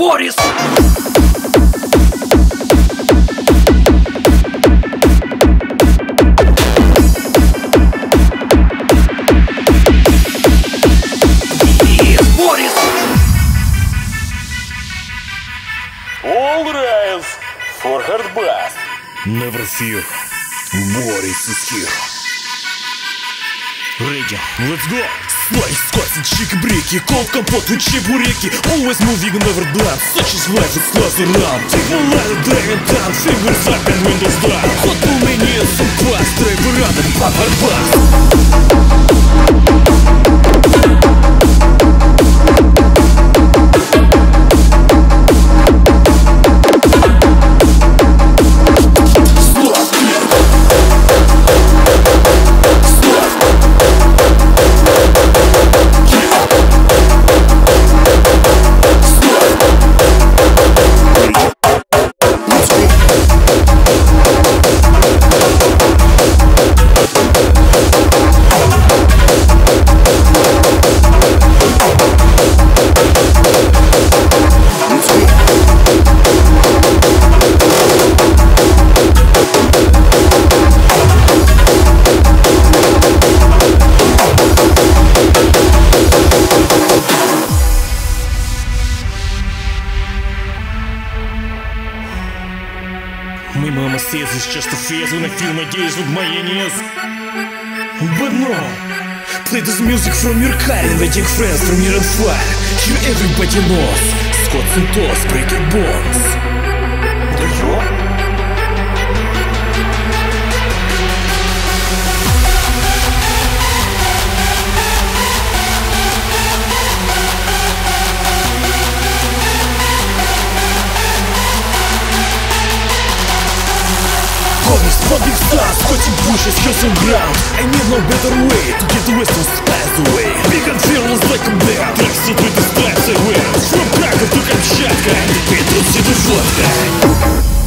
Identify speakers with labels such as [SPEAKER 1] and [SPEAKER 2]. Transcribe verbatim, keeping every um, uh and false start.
[SPEAKER 1] Борис.
[SPEAKER 2] All rise for hard bass.
[SPEAKER 3] Never fear, Boris is here. Ready, let's go! Slice, squats, чики-брики, кол, компот и чебуреки. Always moving, never done. Such is life, it's lost around. Take a lot of driving down, fingers up and windows down. Ход был мне, сумпас, драйвер рядом, папа-бас. My mama says it's just a phase when I feel my days with my enemies. But no, play this music from your car, inviting friends from your fire. Here everybody knows Scots and Toss breaking bones.
[SPEAKER 2] Do you?
[SPEAKER 3] Public stars, cutting bushes, crossing ground. I need no better way to get the western skies away. Big and fearless like a bear, tracks to the skies I wear. From Krakow to Kamchatka, and the Patriots to the vodka.